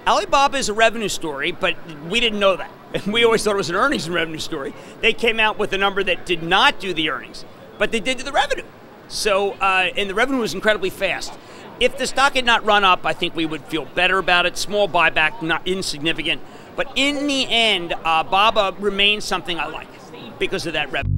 Alibaba is a revenue story, but we didn't know that. We always thought it was an earnings and revenue story. They came out with a number that did not do the earnings, but they did do the revenue. So, and the revenue was incredibly fast. If the stock had not run up, I think we would feel better about it. Small buyback, not insignificant. But in the end, Baba remains something I like because of that revenue.